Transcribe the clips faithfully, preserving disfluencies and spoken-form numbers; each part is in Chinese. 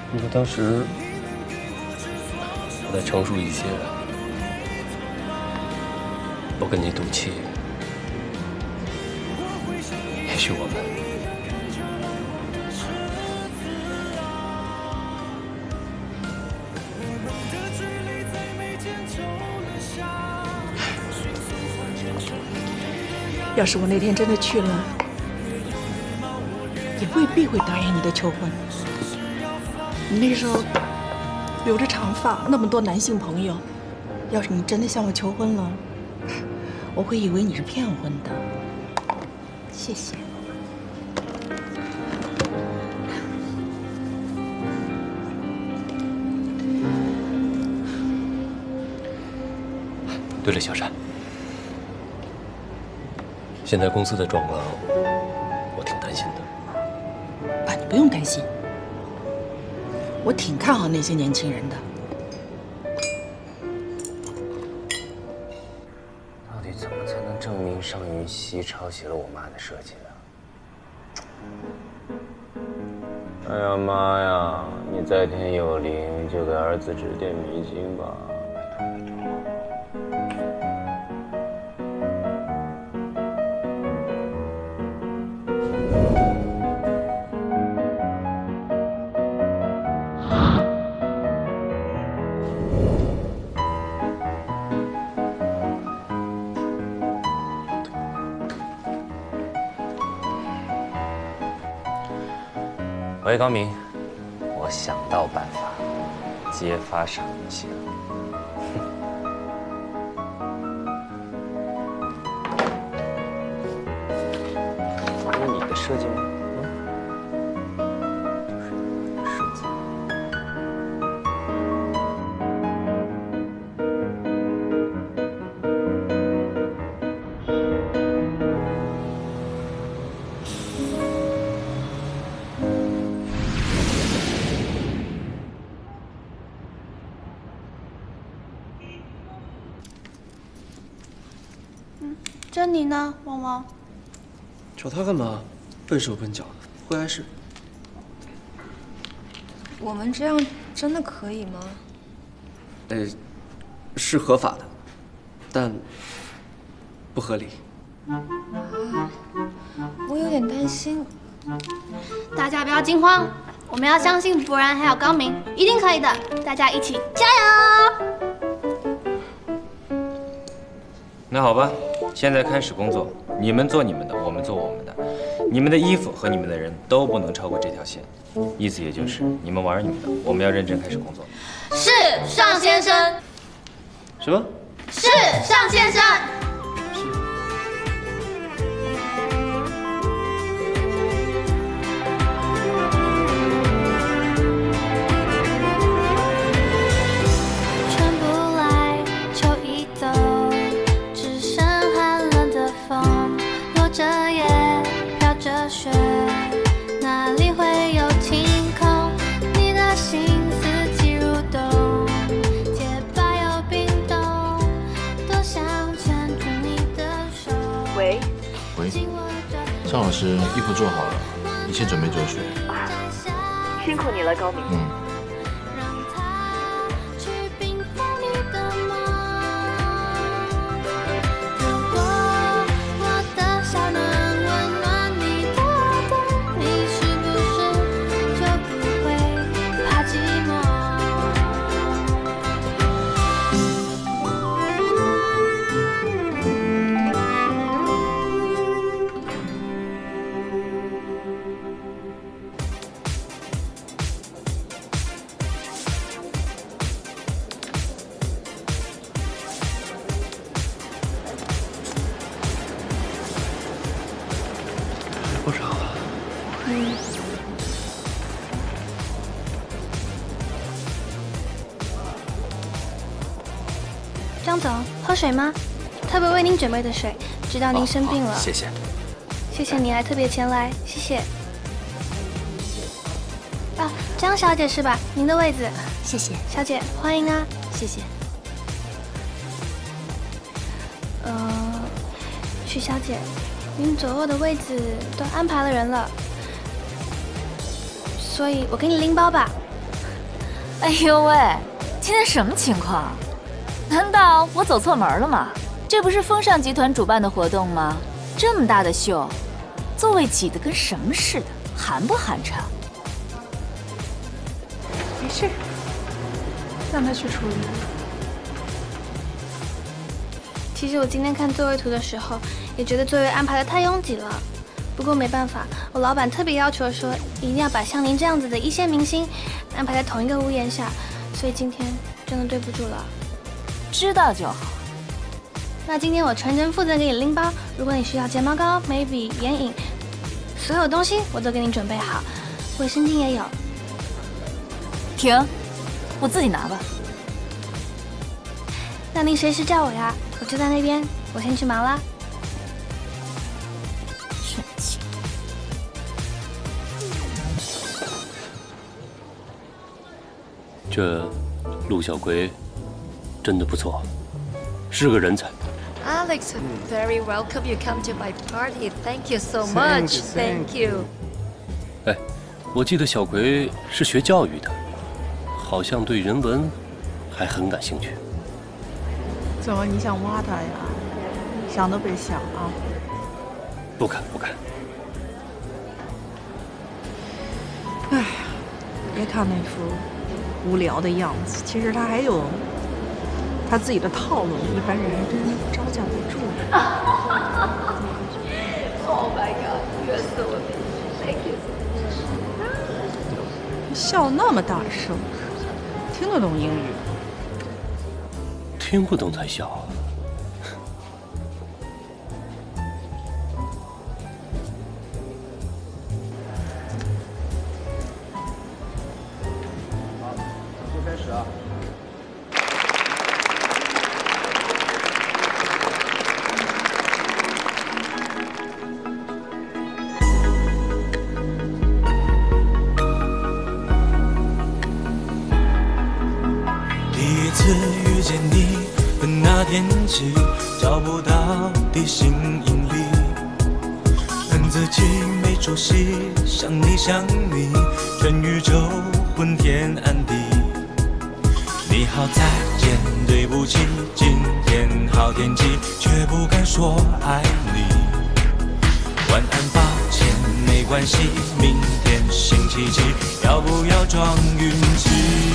如果当时我再成熟一些，不跟你赌气，也许我们…… 要是我那天真的去了，也未必会答应你的求婚。你那时候留着长发，那么多男性朋友，要是你真的向我求婚了，我会以为你是骗婚的。谢谢。 对了，小山。 现在公司的状况，我挺担心的。 爸，你不用担心，我挺看好那些年轻人的。 到底怎么才能证明尚云熙抄袭了我妈的设计呢？哎呀妈呀！你在天有灵，就给儿子指点迷津吧。 喂，高明，我想到办法揭发尚云熙了。这是你的设计吗？嗯，就是你的设计。 珍妮呢，汪汪？ 找他干嘛？笨手笨脚的，会碍事。 我们这样真的可以吗？ 呃，是合法的，但不合理。 啊，我有点担心。 大家不要惊慌，我们要相信博然还有高明，一定可以的。大家一起加油！ 那好吧。 现在开始工作，你们做你们的，我们做我们的。你们的衣服和你们的人都不能超过这条线，意思也就是你们玩你们的，我们要认真开始工作。 是，尚先生。 什么？ 是，尚先生。 尚老师，衣服做好了，一切准备就绪。 辛苦你了，高明。 嗯。 不少了。 嗯。张总，喝水吗？特别为您准备的水，知道您生病了。 哦、谢谢。 谢谢你还特别前来，谢谢。啊，张小姐是吧？您的位子。 谢谢。 小姐，欢迎啊。 谢谢。 呃，曲小姐。 您左右的位子都安排了人了，所以我给你拎包吧。 哎呦喂，今天什么情况？难道我走错门了吗？这不是风尚集团主办的活动吗？这么大的秀，座位挤得跟什么似的，寒不寒碜？ 没事，让他去处理。 其实我今天看座位图的时候，也觉得座位安排的太拥挤了。不过没办法，我老板特别要求说，一定要把像您这样子的一线明星安排在同一个屋檐下，所以今天真的对不住了。 知道就好。 那今天我全程负责给你拎包，如果你需要睫毛膏、眉笔、眼影，所有东西我都给你准备好，卫生巾也有。 停，我自己拿吧。 那您随时叫我呀，我就在那边。我先去忙啦。 神经。 这陆小葵真的不错，是个人才。 Alex, very welcome you come to my party. Thank you so much. Thank you. 哎，我记得小葵是学教育的，好像对人文还很感兴趣。 怎么你想挖他呀？想都别想啊！ 不敢不敢。 哎呀，别看那副无聊的样子，其实他还有他自己的套路，一般人还真招架不住。 Oh my God, you're so amazing. Thank you so much. 笑那么大声，听得懂英语？ 听不懂才笑啊！ 好，就开始啊！ 第一次遇见你的那天起，找不到地心引力，恨自己没出息，想你想你，全宇宙昏天暗地。你好再见，对不起，今天好天气，却不敢说爱你。晚安，抱歉，没关系，明天星期几，要不要撞运气？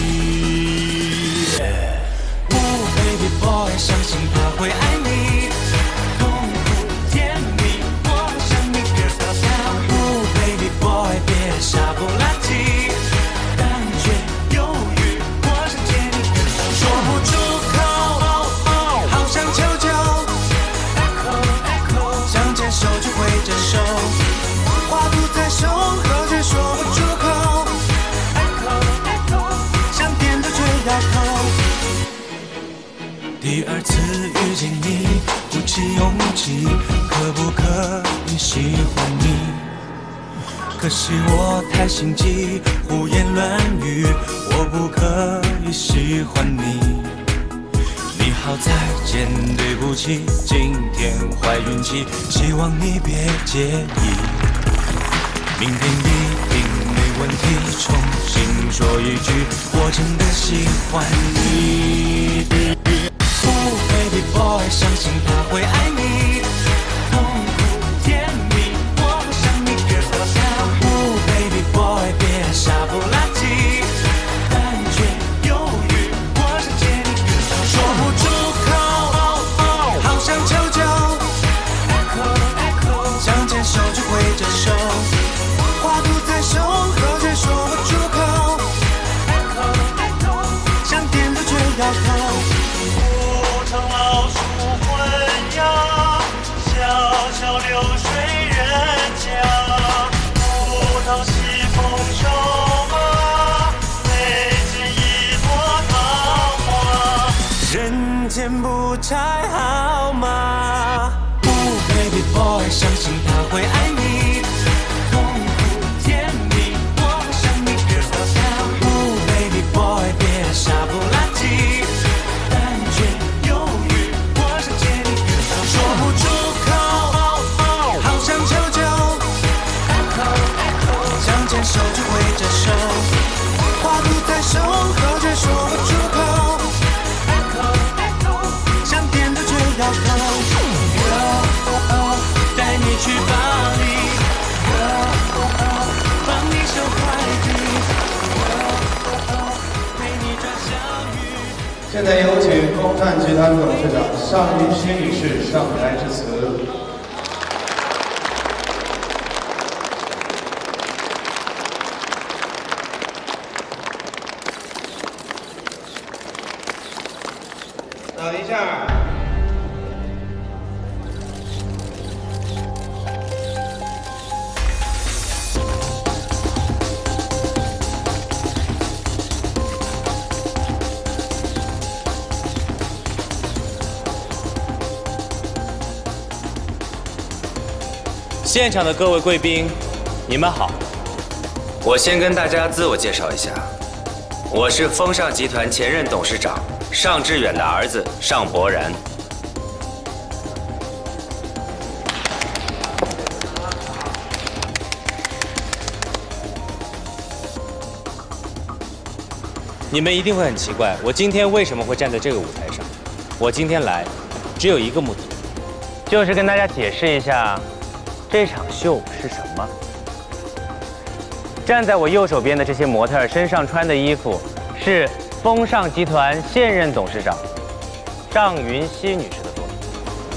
Baby boy， 相信他会爱你，痛苦甜蜜，我想你 girl stop now。Baby boy， 别傻不拉几，感觉犹豫，我想见你，说不出口，好想求救。Echo echo， 想牵手就挥着手，话不在胸口却说不出口。Echo echo， 想点头却摇头。 第二次遇见你，鼓起勇气，可不可以喜欢你？可惜我太心急，胡言乱语，我不可以喜欢你。你好再见，对不起，今天坏运气，希望你别介意。明天一定没问题，重新说一句，我真的喜欢你。 Baby boy， 相信他会爱你，痛苦甜蜜，我想你 girl stop now。Baby boy， 别傻不拉几，感觉犹豫，我想见你 girl stop now。说不出口，好想求救。Echo echo， 想牵手就挥着手，话不在胸口却说不出口。Echo echo， 想点头却摇头。 老鼠会。 现在有请风尚集团董事长尚云熙女士上台致辞。等一下。 现场的各位贵宾，你们好。我先跟大家自我介绍一下，我是风尚集团前任董事长尚志远的儿子尚博然。你们一定会很奇怪，我今天为什么会站在这个舞台上？我今天来，只有一个目的，就是跟大家解释一下。 这场秀是什么？站在我右手边的这些模特身上穿的衣服，是风尚集团现任董事长尚云熙女士的作品。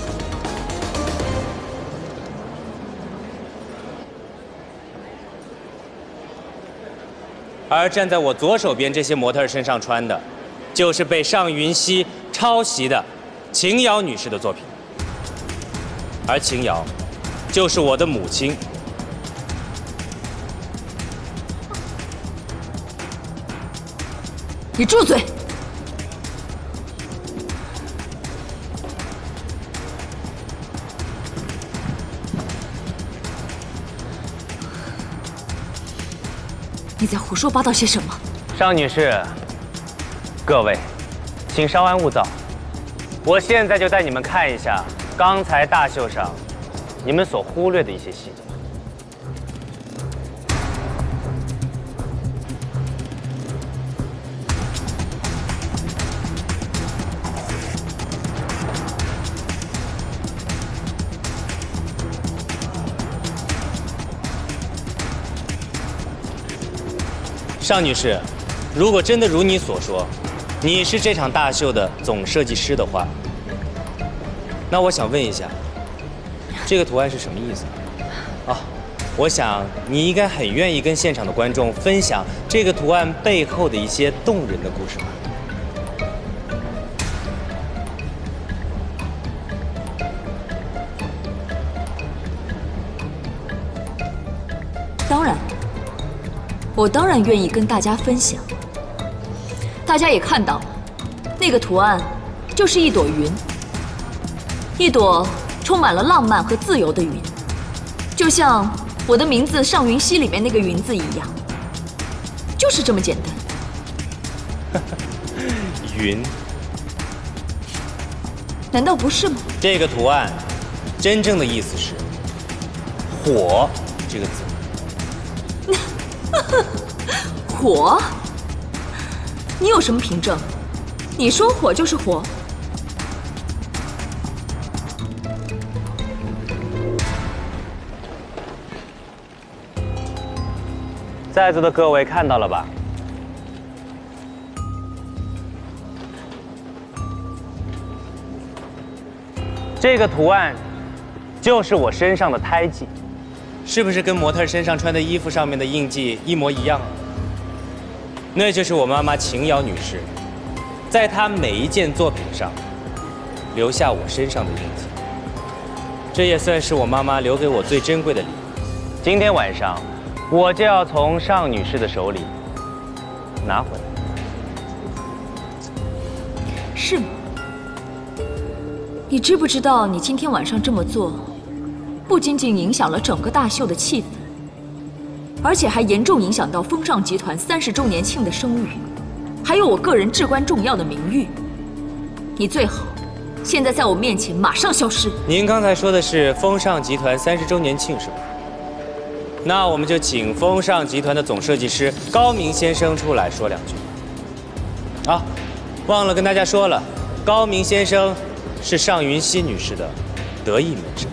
而站在我左手边这些模特身上穿的，就是被尚云熙抄袭的秦瑶女士的作品。而秦瑶。 就是我的母亲。 你住嘴！你在胡说八道些什么？ 尚女士，各位，请稍安勿躁。我现在就带你们看一下刚才大秀上。 你们所忽略的一些细节。尚女士，如果真的如你所说，你是这场大秀的总设计师的话，那我想问一下。 这个图案是什么意思？啊，我想你应该很愿意跟现场的观众分享这个图案背后的一些动人的故事吧？ 当然，我当然愿意跟大家分享。大家也看到，那个图案就是一朵云，一朵。 充满了浪漫和自由的云，就像我的名字尚云熙里面那个云字一样，就是这么简单。 云， 难道不是吗？ 这个图案真正的意思是“火”这个字。 火？你有什么凭证？你说火就是火。 在座的各位看到了吧？这个图案就是我身上的胎记，是不是跟模特身上穿的衣服上面的印记一模一样啊？那就是我妈妈秦瑶女士，在她每一件作品上留下我身上的印记。这也算是我妈妈留给我最珍贵的礼物。今天晚上。 我就要从尚女士的手里拿回来。 是吗？你知不知道，你今天晚上这么做，不仅仅影响了整个大秀的气氛，而且还严重影响到风尚集团三十周年庆的声誉，还有我个人至关重要的名誉。你最好现在在我面前马上消失。 您刚才说的是风尚集团三十周年庆是吧？ 那我们就请风尚集团的总设计师高明先生出来说两句。啊，忘了跟大家说了，高明先生是尚云熙女士的得意门生。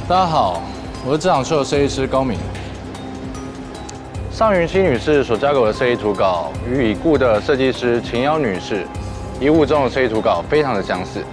大家好，我是这场秀的设计师高敏。尚云熙女士所交给我的设计图稿，与已故的设计师秦瑶女士遗物中的设计图稿非常的相似。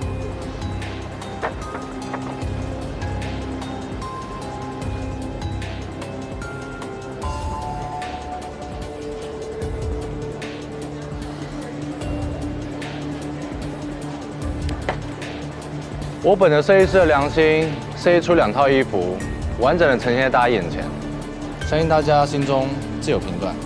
我本着设计师的良心，设计出两套衣服，完整的呈现在大家眼前，相信大家心中自有评断。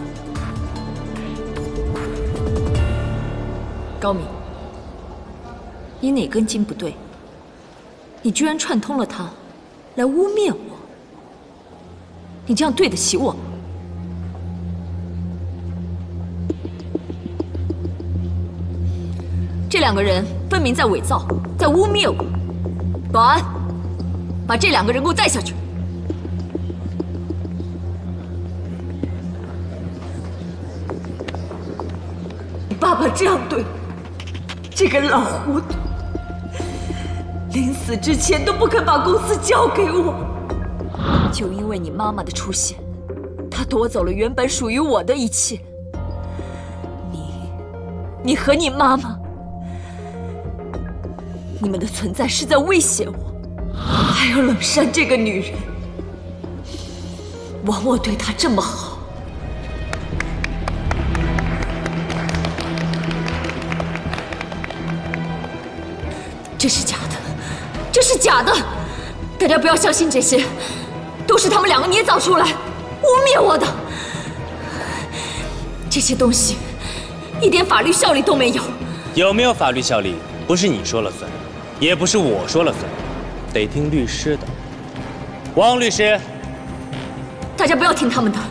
高敏，你哪根筋不对？你居然串通了他，来污蔑我。你这样对得起我吗？这两个人分明在伪造，在污蔑我。保安，把这两个人给我带下去。你爸爸这样对我，这个老糊涂，临死之前都不肯把公司交给我，就因为你妈妈的出现，他夺走了原本属于我的一切。你，你和你妈妈。你们的存在是在威胁我，还有冷珊这个女人，枉我对她这么好。这是假的，这是假的！大家不要相信这些，都是他们两个捏造出来，污蔑我的。这些东西一点法律效力都没有。 有没有法律效力，不是你说了算。也不是我说了算，得听律师的。汪律师， 大家不要听他们的，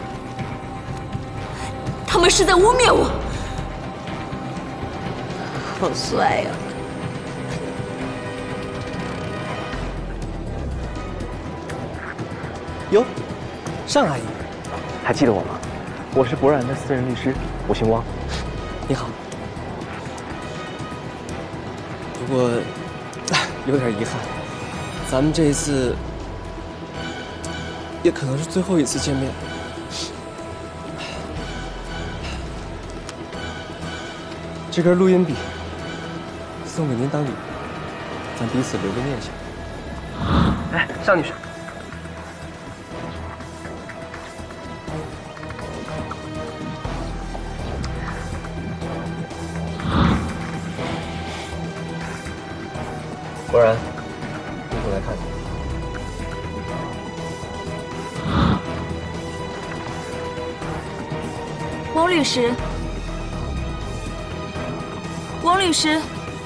他们是在污蔑我。 好帅呀！ 哟，尚阿姨，还记得我吗？我是博然的私人律师，我姓汪。 你好。不过。有点遗憾，咱们这一次也可能是最后一次见面。这根录音笔送给您当礼物，咱彼此留个念想。 哎，尚女士，果然，一会来看你。 汪律师，汪律师，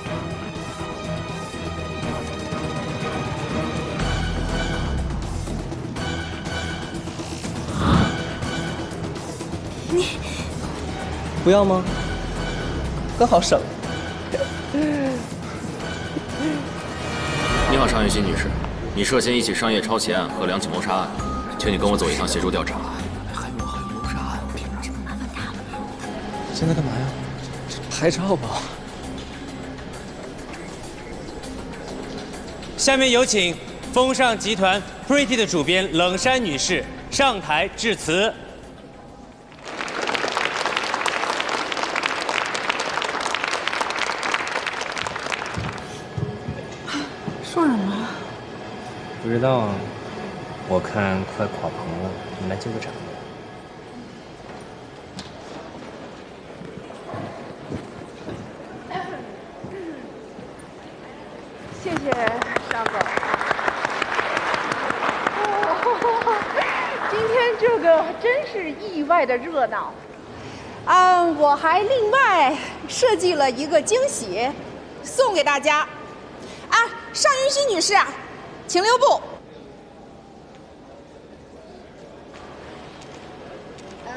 你不要吗？刚好省。 你好，尚云熙女士，你涉嫌一起商业超前案和两起谋杀案，请你跟我走一趟协助调查。 还有还有谋杀案，凭什么麻烦他们？现在干嘛呀？拍照吧。 下面有请风尚集团 Pretty 的主编冷珊女士上台致辞。 说什么？ 不知道啊，我看快垮棚了，你来救个场。 谢谢尚总。今天这个真是意外的热闹。啊，我还另外设计了一个惊喜，送给大家。啊，尚云熙女士啊，请留步。呃，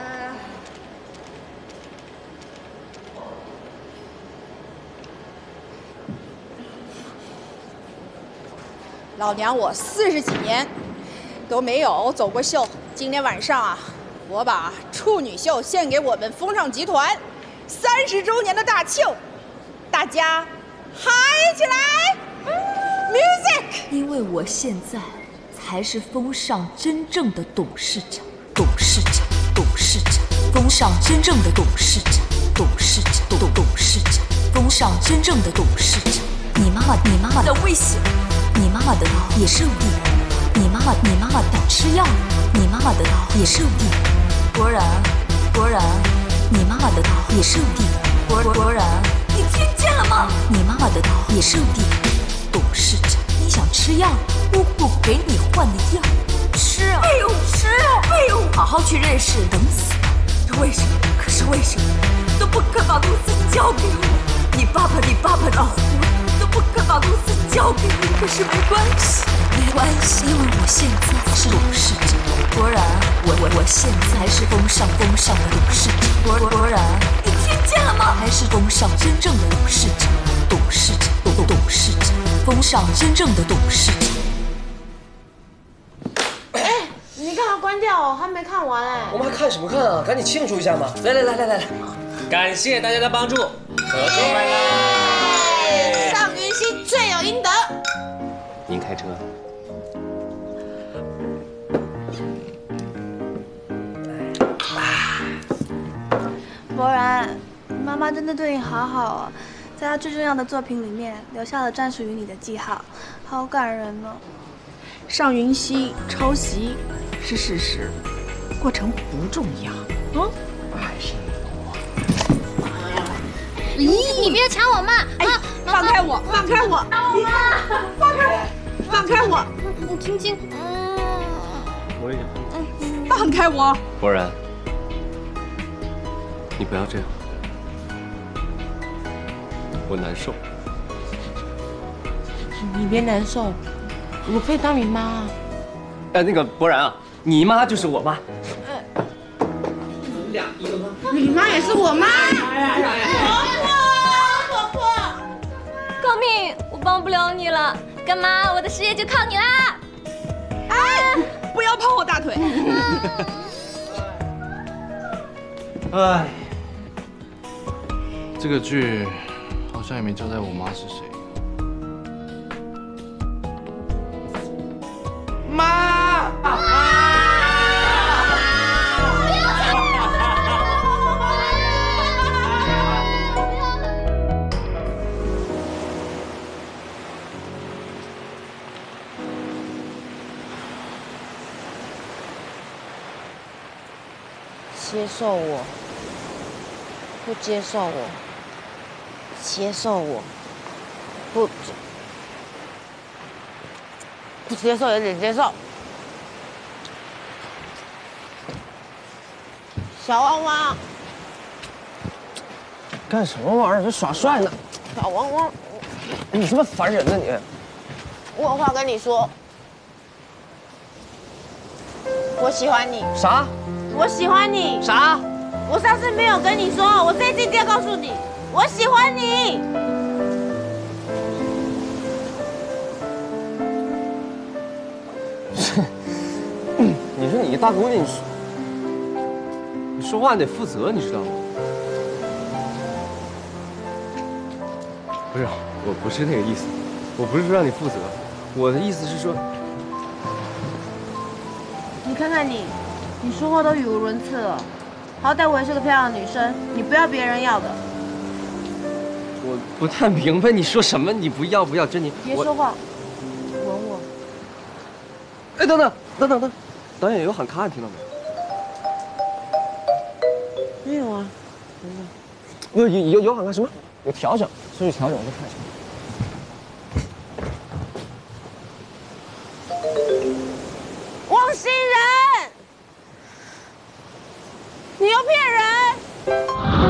老娘我四十几年都没有走过秀，今天晚上啊，我把处女秀献给我们风尚集团三十周年的大庆，大家嗨起来！Music！ 因为我现在才才是风尚真正的董事长，董事长，董事长，风尚真正的董事长，董事长，董董董事长，风尚真正的董事长。你妈妈，你妈妈在危险，你妈妈的刀也是有地的，你妈妈，你妈妈要吃药，你妈妈的刀也是有地的。果然，果然，你妈妈的刀也是有地的。果果果然，你听见了吗？你妈妈的刀也是有地的。董事长，你想吃药？我我给你换的药，吃啊！哎呦，吃啊！哎呦，好好去认识，等死吧！为什么？可是为什么都不肯把公司交给我？你爸爸，你爸爸老胡都不肯把公司交给我。可是没关系，没关系，因为我现在是董事长。果然，我我我现在还是风尚风尚的董事长。果果然，你听见了吗？还是风尚真正的董事长，董事长，董董董事长，风尚真正的董事长。 你干嘛关掉哦？还没看完哎！ 我们还看什么看啊？赶紧庆祝一下嘛！来来来来来来， 感谢大家的帮助，合作完啦！ 尚云熙罪有应得。 您开车。 博然，妈妈真的对你好好哦，在她最重要的作品里面留下了专属于你的记号，好感人呢。 尚云熙抄袭是事实，过程不重要。嗯， 还是你你别抢我妈！ 哎，放开我！放开我！放开我！放开我！ 你听听， 我也想。 放开我！ 果然，你不要这样，我难受。 你别难受，我可以当你妈。 哎，那个博然啊，你妈就是我妈。 俩一个妈，你妈也是我妈。婆婆，婆婆， 高敏，我帮不了你了，干妈，我的事业就靠你啦！ 哎，不要碰我大腿！ 哎，这个剧好像也没交代我妈是谁。 妈！接受我，不接受我，接受我，不不接受也得接受。小汪汪， 干什么玩意儿？这耍帅呢？ 小汪汪， 你他妈烦人呢你！ 我有话跟你说，我喜欢你。 啥？ 我喜欢你。 啥？ 我上次没有跟你说，我这一次一定要告诉你，我喜欢你。 你说你大姑娘，你说你说话你得负责，你知道吗？不是，我不是那个意思，我不是说让你负责，我的意思是说， 你看看你，你说话都语无伦次了。好歹我也是个漂亮的女生，你不要别人要的。 我不太明白你说什么，你不要不要，珍妮， 别说话，吻我。 哎，等等等等等，导演有喊卡，你听到没？ 没有啊。 有有有有喊卡什么？有调整，所以调整我再看一下。 汪星人，你又骗人！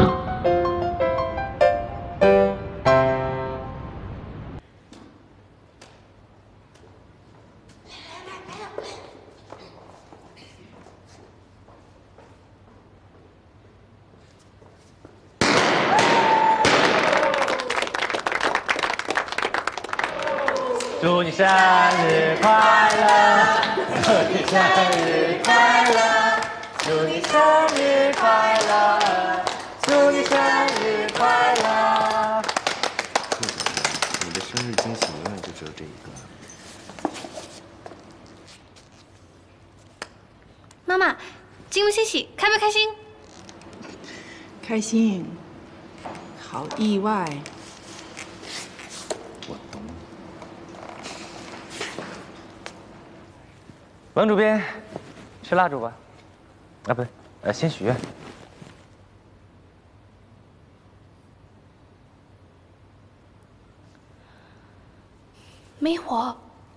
祝你生日快乐！祝你生日快乐！祝你生日快乐！祝你生日快乐！ 你的生日惊喜永远就只有这一个。 妈妈，惊不惊喜？开不开心？ 开心，好意外。 我懂。 王主编，吃蜡烛吧。啊，不对，呃，先许愿。 没火。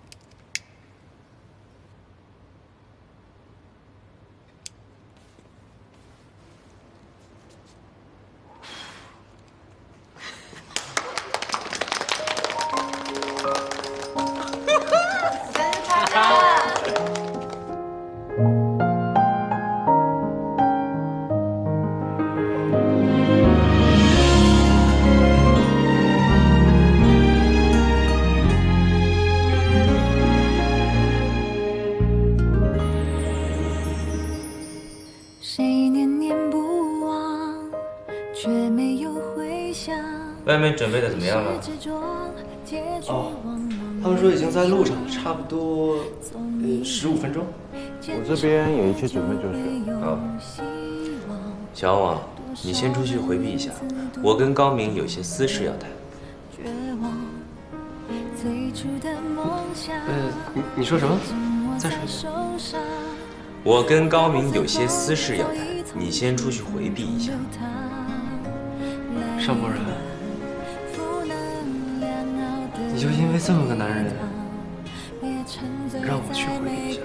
外面准备的怎么样了？ 哦，他们说已经在路上了，差不多呃十五分钟。 我这边也一切准备就绪。 好，小王，你先出去回避一下，我跟高明有些私事要谈。 呃，你你说什么？再说一遍。 我跟高明有些私事要谈，你先出去回避一下。 邵博然，你就因为这么个男人，让我去回避一下，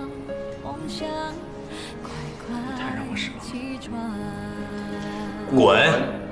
太让我失望了。 滚！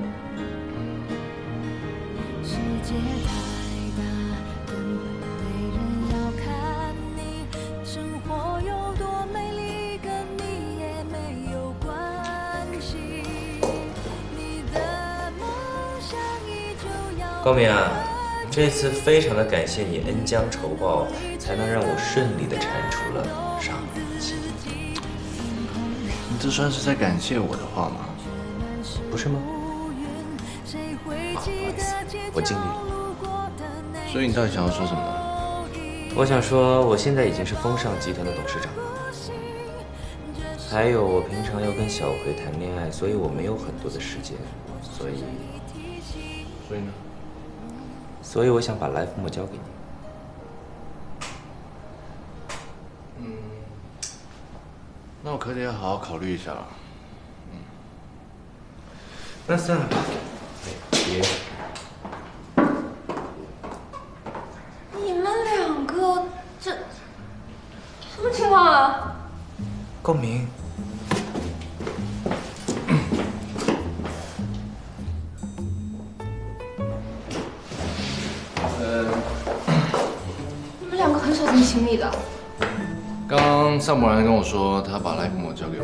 高明啊，这次非常的感谢你恩将仇报，才能让我顺利的铲除了上一期。 你这算是在感谢我的话吗？ 不是吗？啊，不好意思，我尽力了。 所以你到底想要说什么？ 我想说，我现在已经是风尚集团的董事长了。还有，我平常要跟小葵谈恋爱，所以我没有很多的时间，所以， 所以呢？ 所以我想把 Life Mo 交给你。 嗯，那我可得要好好考虑一下了。嗯， 那算了吧，别。 你们两个这什么情况啊？ 高明。 你们两个很少这么亲密的。 刚刚尚博然跟我说，他把 Life Mo 交给我。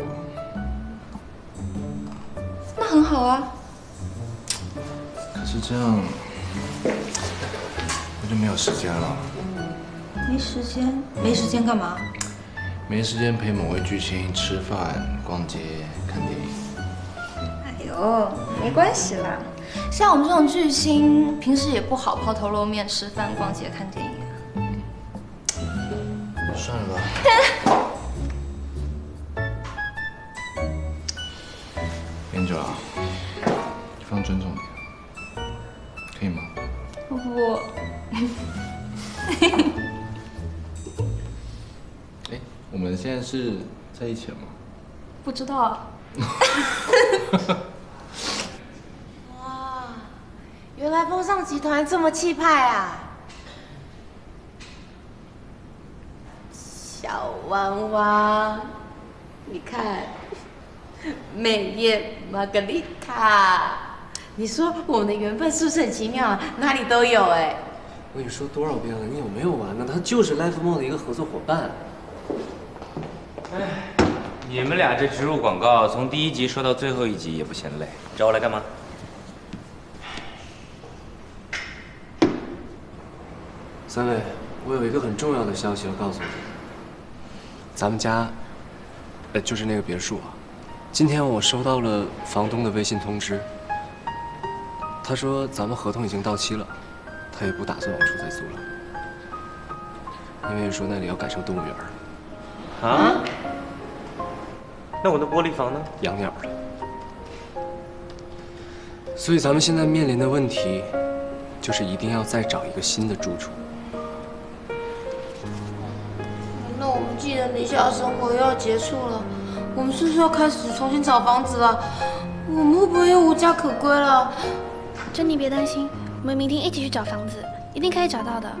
那很好啊。 可是这样，我就没有时间了。 没时间？没时间干嘛？ 没时间陪某位巨星吃饭、逛街、看电影。 哎呦，没关系啦。像我们这种巨星，平时也不好抛头露面吃饭、逛街、看电影啊。 算了吧。燕九啊，放尊重点，可以吗？ 我。 哎，我们现在是在一起了吗？ 不知道啊。哇，原来风尚集团这么气派啊！小汪汪，你看，美艳玛格丽塔，你说我们的缘分是不是很奇妙啊？哪里都有哎。 我跟你说多少遍了，你有没有完呢？他就是 Life Mo 的一个合作伙伴。 哎，你们俩这植入广告，从第一集说到最后一集也不嫌累，找我来干嘛？ 三位，我有一个很重要的消息要告诉你。咱们家，呃，就是那个别墅啊，今天我收到了房东的微信通知，他说咱们合同已经到期了，他也不打算往出再租了，因为说那里要改成动物园了。 啊？ 那我的玻璃房呢？ 养鸟了。所以咱们现在面临的问题，就是一定要再找一个新的住处。 那我们寄人篱下的生活又要结束了，我们是不是要开始重新找房子了？我们会不会又无家可归了？ 珍妮别担心，我们明天一起去找房子，一定可以找到的。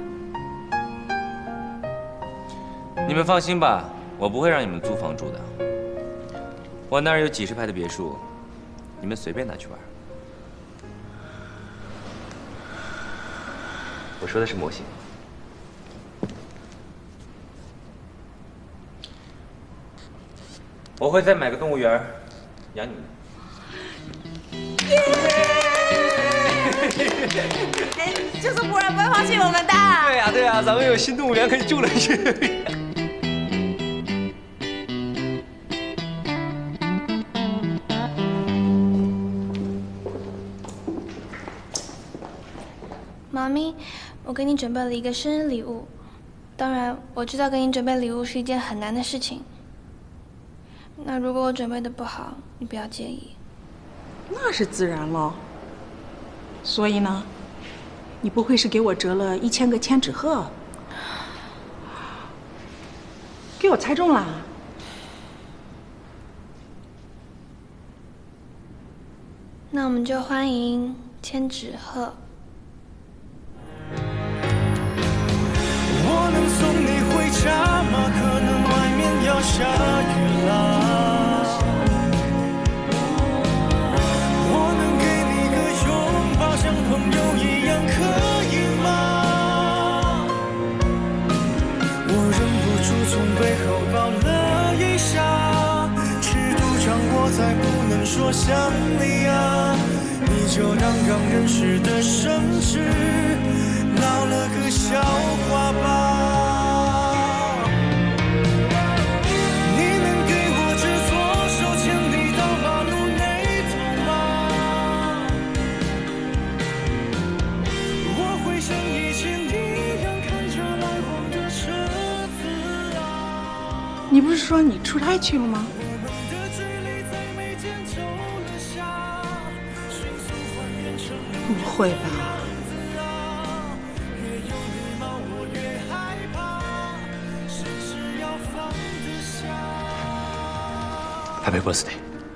你们放心吧，我不会让你们租房住的。我那儿有几十排的别墅，你们随便拿去玩。我说的是模型。我会再买个动物园养你们。 哎，就是不然不会放弃我们的。 对呀对呀，咱们有新动物园可以住了。 妈咪，我给你准备了一个生日礼物。当然，我知道给你准备礼物是一件很难的事情。那如果我准备的不好，你不要介意。 那是自然了。所以呢，你不会是给我折了一千个千纸鹤？给我猜中了。 那我们就欢迎千纸鹤。 我能送你回家吗？可能外面要下雨了。我能给你个拥抱，像朋友一样，可以吗？我忍不住从背后抱了一下，尺度掌握在不能说想你啊，你就当刚认识的生日，闹了个笑话吧。 你不是说你出差去了吗？不会吧？ Happy birthday！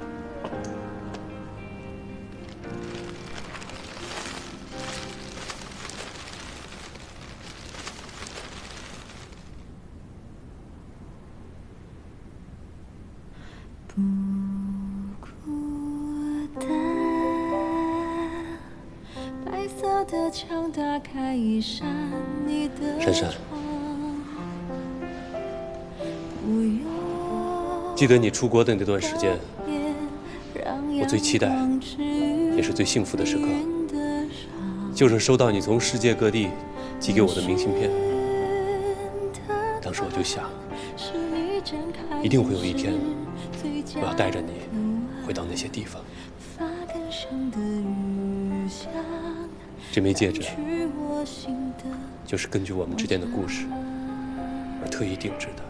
珊珊，记得你出国的那段时间，我最期待也是最幸福的时刻，就是收到你从世界各地寄给我的明信片。当时我就想，一定会有一天，我要带着你回到那些地方。这枚戒指就是根据我们之间的故事而特意定制的。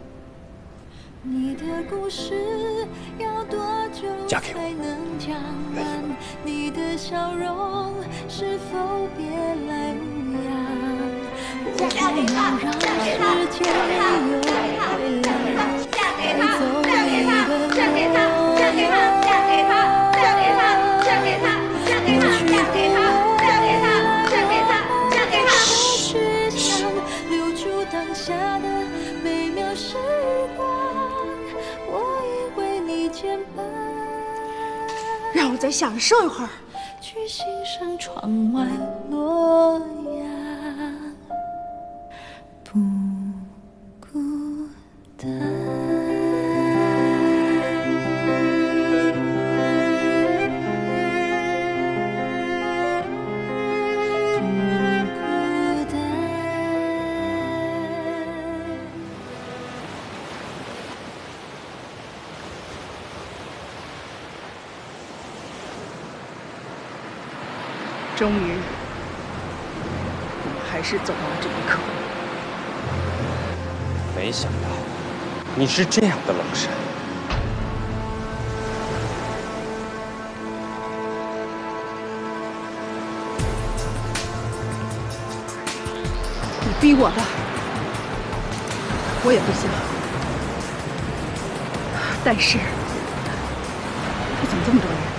嫁给我，愿意吗？嫁给他，嫁给他，嫁给他，嫁给他，嫁给他，嫁给他，嫁给他，嫁给他，嫁给他，嫁给他，嫁给他，嫁给他。 让我再享受一会儿。 去欣赏窗外落阳，不孤单。 终于，我们还是走到了这一刻。 没想到你是这样的冷杉。 逼我的，我也不想。但是，这怎么这么多人？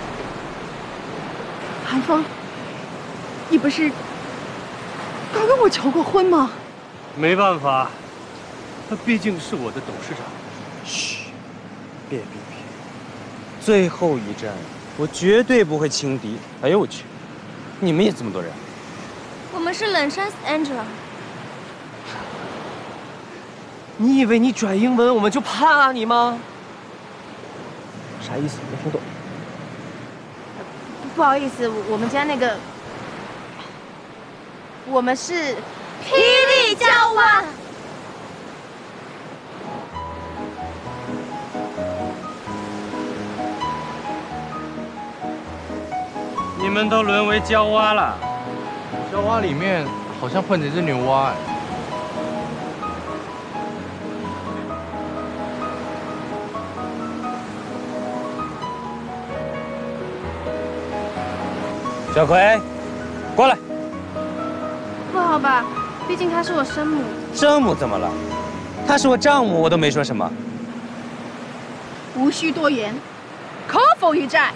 韩风，你不是刚跟我求过婚吗？ 没办法，他毕竟是我的董事长。 嘘，别别别！最后一战，我绝对不会轻敌。哎呦我去，你们也这么多人？ 我们是冷杉 Angela。 你以为你转英文我们就怕你吗？啥意思？没听懂。 不好意思，我们家那个，我们是霹雳娇娃。 你们都沦为娇娃了。 娇娃里面好像混着只牛蛙哎。 小葵，过来。 不好吧？毕竟她是我生母。 生母怎么了？她是我丈母，我都没说什么。 无需多言，可否一战？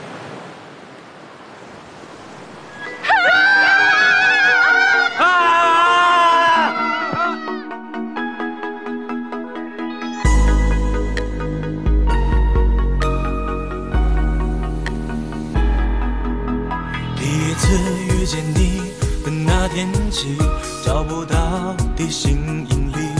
第一次遇见你的那天起，找不到地心引力。